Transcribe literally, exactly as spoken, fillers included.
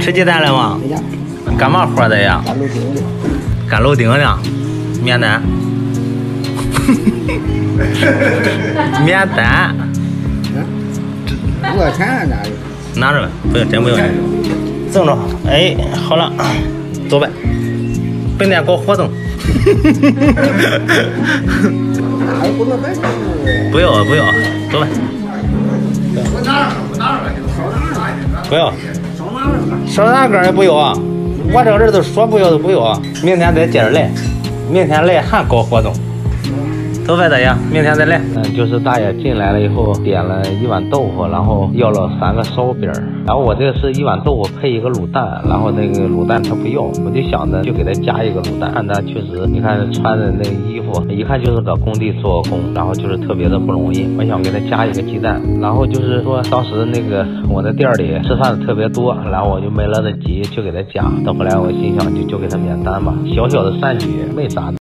吃鸡蛋了吗？干嘛活的呀？干楼顶的。面单。面单。 多少钱啊？ 拿着吧，不用，真不用钱。这么着，哎，好了，走呗。本店搞活动。不要不要，走吧。不要。少拿根也不要啊！我这个人都说不要就不要啊！明天再接着来，明天来还搞活动。走呗，大爷，明天再来。嗯，就是大爷进来了以后，点了一碗豆腐，然后要了三个烧饼，然后我这个是一碗豆腐配一个卤蛋，然后那个卤蛋他不要，我就想着就给他加一个卤蛋。看他确实，你看穿的那个衣服，一看就是搁工地做工，然后就是特别的不容易。我想给他加一个鸡蛋，然后就是说当时那个我在店里吃饭的特别多，然后我就没来得及去给他加。到后来我心想就就给他免单吧，小小的善举没啥的。